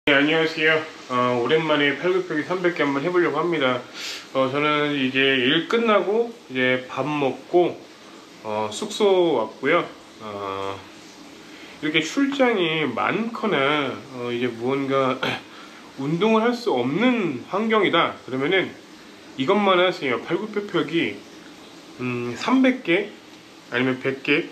네, 안녕하세요. 오랜만에 팔굽혀펴기 300개 한번 해보려고 합니다. 저는 이제 일 끝나고 이제 밥 먹고 숙소 왔고요. 이렇게 출장이 많거나 이제 무언가 운동을 할 수 없는 환경이다 그러면은 이것만 하세요. 팔굽혀펴기 300개 아니면 100개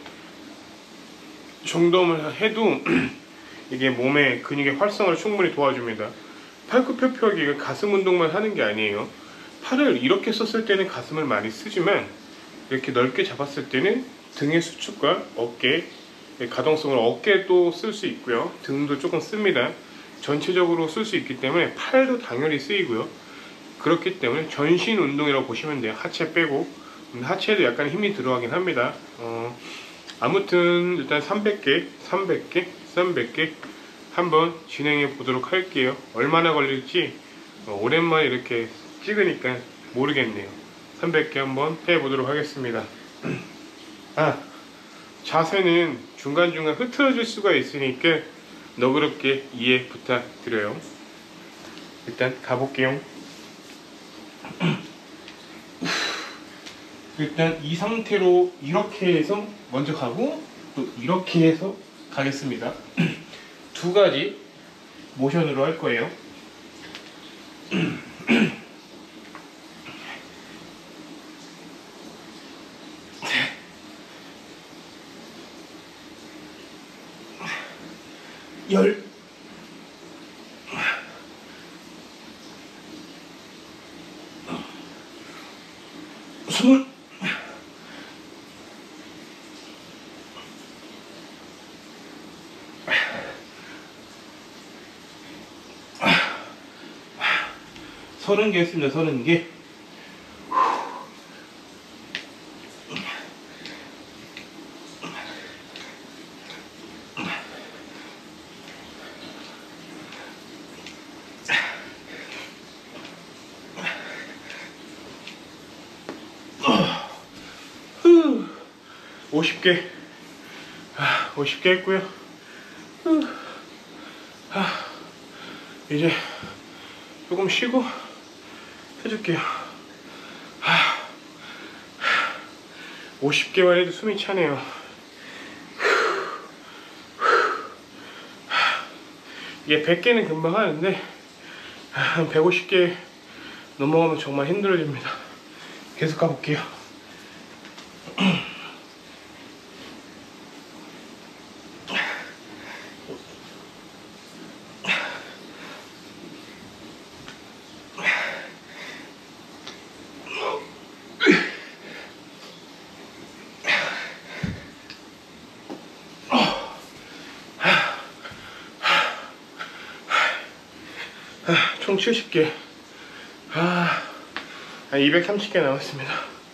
정도만 해도 이게 몸의 근육의 활성화를 충분히 도와줍니다. 팔굽혀펴기가 가슴 운동만 하는 게 아니에요. 팔을 이렇게 썼을 때는 가슴을 많이 쓰지만 이렇게 넓게 잡았을 때는 등의 수축과 어깨, 가동성을 어깨도 쓸 수 있고요. 등도 조금 씁니다. 전체적으로 쓸 수 있기 때문에 팔도 당연히 쓰이고요. 그렇기 때문에 전신 운동이라고 보시면 돼요. 하체 빼고. 하체에도 약간 힘이 들어가긴 합니다. 아무튼 일단 300개 한번 진행해 보도록 할게요. 얼마나 걸릴지 오랜만에 이렇게 찍으니까 모르겠네요. 300개 한번 해 보도록 하겠습니다. 자세는 중간중간 흐트러질 수가 있으니까 너그럽게 이해 부탁드려요. 일단 가볼게요. 일단 이 상태로 이렇게 해서 먼저 가고 또 이렇게 해서 가겠습니다. 두 가지 모션으로 할 거예요. 열 스물 서른 개 했습니다. 30개. 후 50개 50개 했고요. 이제 조금 쉬고 해줄게요. 50개만 해도 숨이 차네요. 이게 100개는 금방 하는데 한 150개 넘어가면 정말 힘들어집니다. 계속 가볼게요. 총 70개. 한 230개 남았습니다.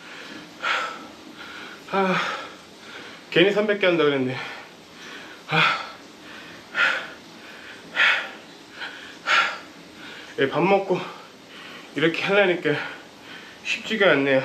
괜히 300개 한다 그랬네. 밥 먹고 이렇게 하려니까 쉽지가 않네요.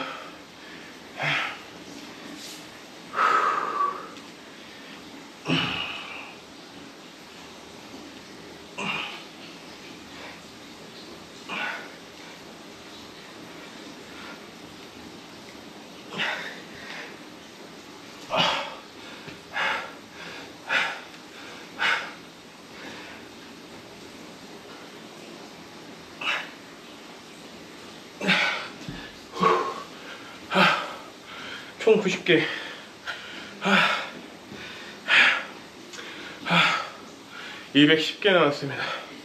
총 90개. 210개 나왔습니다.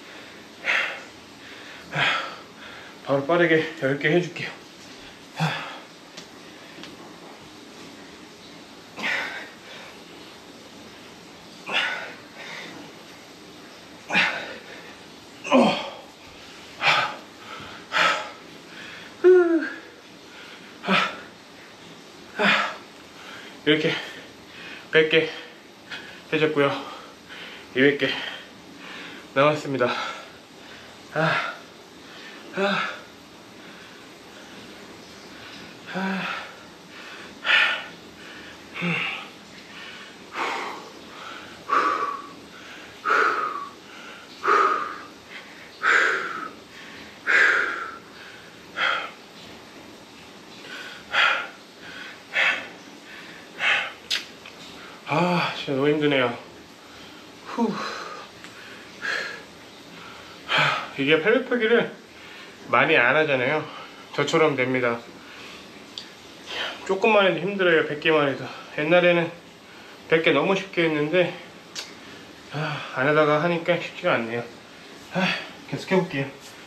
바로 빠르게 10개 해줄게요. 이렇게 100개 해줬고요. 200개 남았습니다. 진짜 너무 힘드네요. 후. 이게 팔굽혀펴기를 많이 안 하잖아요. 저처럼 됩니다. 조금만 해도 힘들어요. 100개만 해도. 옛날에는 100개 너무 쉽게 했는데 안 하다가 하니까 쉽지가 않네요. 계속 해볼게요.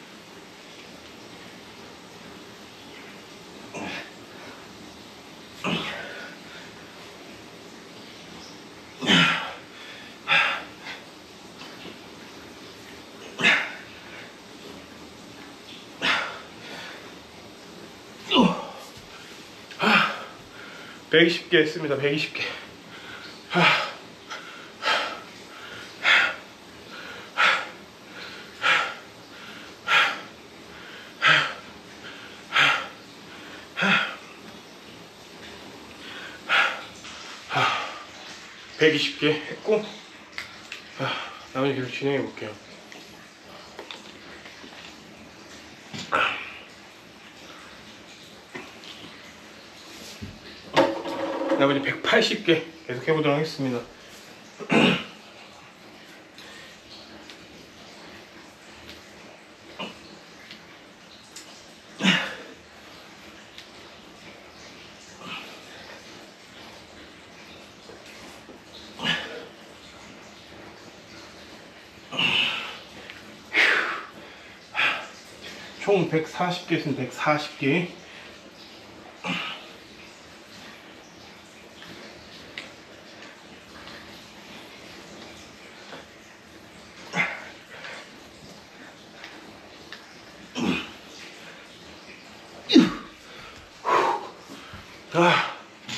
어. 120개 했습니다. 120개. 120개 했고, 나머지 계속 진행해 볼게요. 나머지 180개 계속 해보도록 하겠습니다. 총 140개 있으면 140개. 아,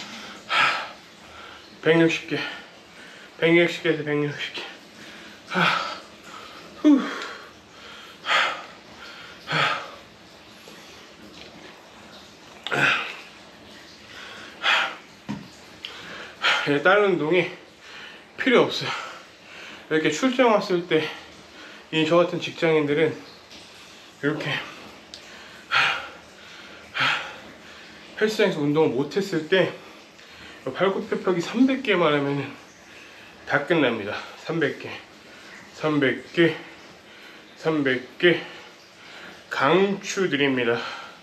160개. 160개에서 160개. 다른 운동이 필요 없어요. 이렇게 출장 왔을 때 이 저 같은 직장인들은 이렇게 헬스장에서 운동을 못했을 때 팔굽혀펴기 300개만 하면 다 끝납니다. 300개 300개 300개 강추드립니다.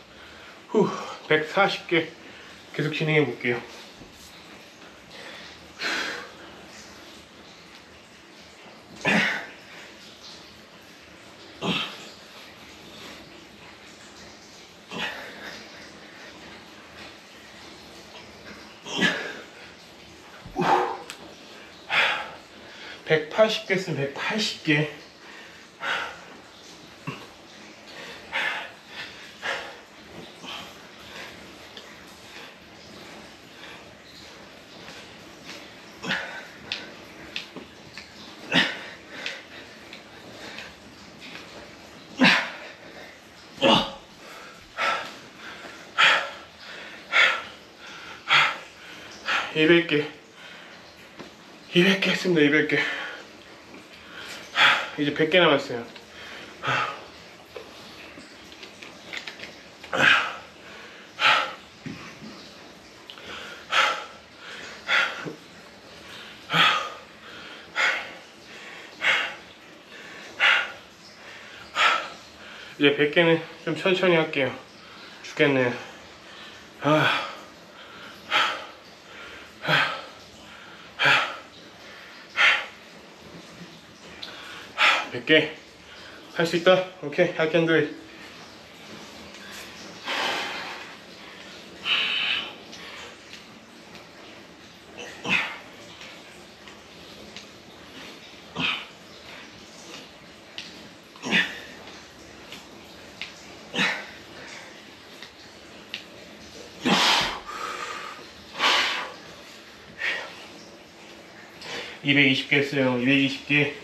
140개 계속 진행해 볼게요. 백 180개 쓰면 180개. (200개) 200개 했습니다. 200개. 이제 100개 남았어요. 이제 100개는 좀 천천히 할게요. 죽겠네요. 100개 할 수 있다. 오케이, I can do it. (220개) 했어요. 220개.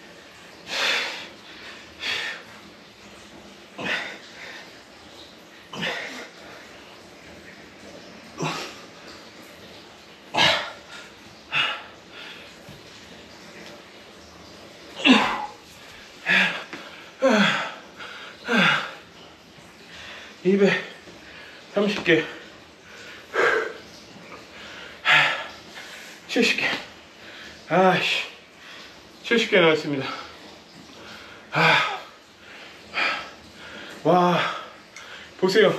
(230개) 70개 아씨, 70개 나왔습니다. 와, 보세요.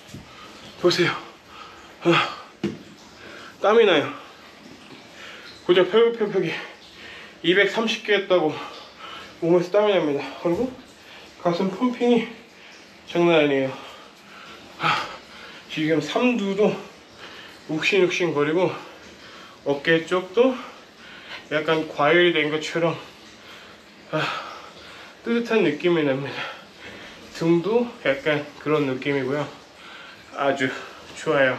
땀이 나요. 고작 펴기 230개 했다고 몸에서 땀이 납니다. 그리고 가슴 펌핑이 장난 아니에요. 지금 삼두도 욱신욱신 거리고 어깨 쪽도 약간 과열된 것처럼 뜨뜻한 느낌이 납니다. 등도 약간 그런 느낌이고요. 아주 좋아요.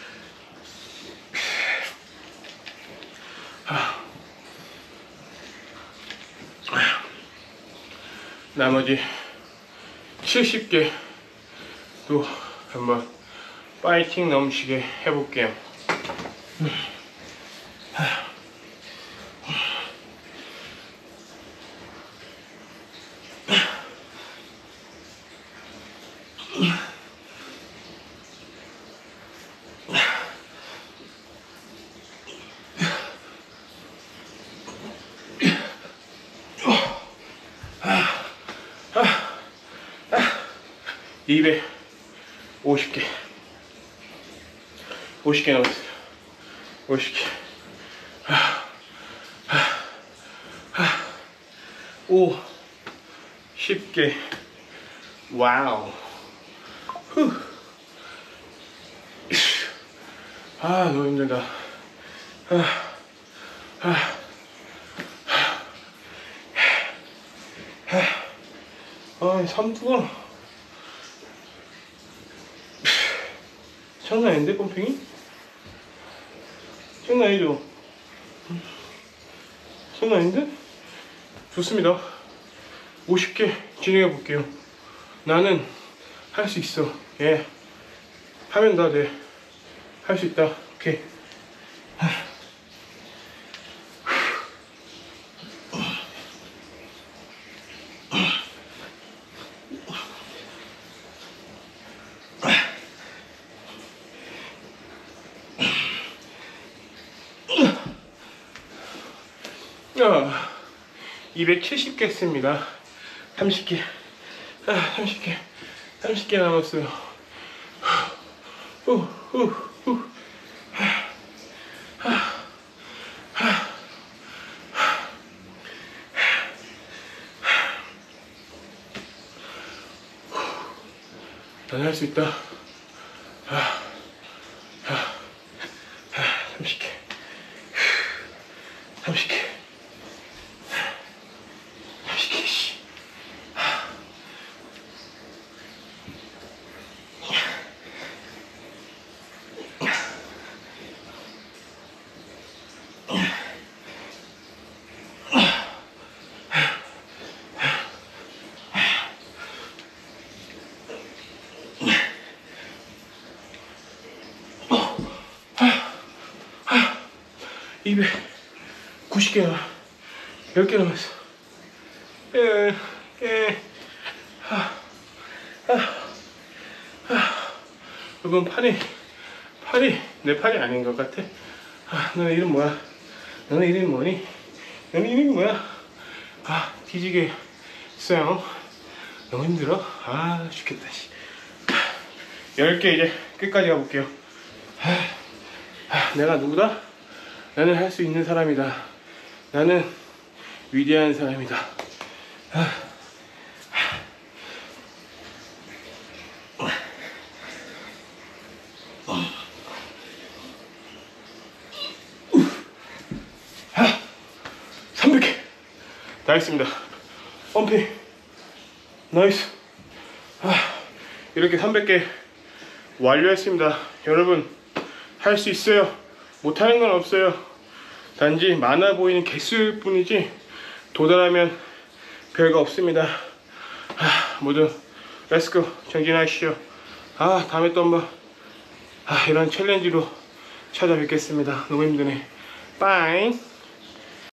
나머지 70개 또 한번 파이팅 넘치게 해볼게요. 아, 50개 남았어요. 50개. 10개. 와우. 너무 힘들다. 삼두가 장난 아닌데, 펌핑이? 장난 아니죠? 장난 아닌데? 좋습니다. 50개 진행해 볼게요. 나는 할 수 있어. 예. 하면 다 돼. 할 수 있다. 오케이. 아, 270개 했습니다. 30개. 30개 남았어요. 난 할 수 있다. 30개. 30개. 30개, 씨. 아, 290개 남아. 10개 남았어. 여러분, 팔이 내 팔이 아닌 것 같아. 너네 이름 뭐야? 너네 이름이 뭐니? 너네 이름이 뭐야? 뒤지게 써요. 너무 힘들어? 죽겠다. 10개 이제 끝까지 가볼게요. 내가 누구다? 나는 할 수 있는 사람이다. 나는 위대한 사람이다. 아, 300개 다 했습니다. 펌핑 나이스. 이렇게 300개 완료했습니다. 여러분, 할 수 있어요. 못하는 건 없어요. 단지 많아 보이는 개수일 뿐이지 도달하면 별거 없습니다. 모두 렛츠고 정진하시죠. 다음에 또 한번 이런 챌린지로 찾아뵙겠습니다. 너무 힘드네. 빠잉.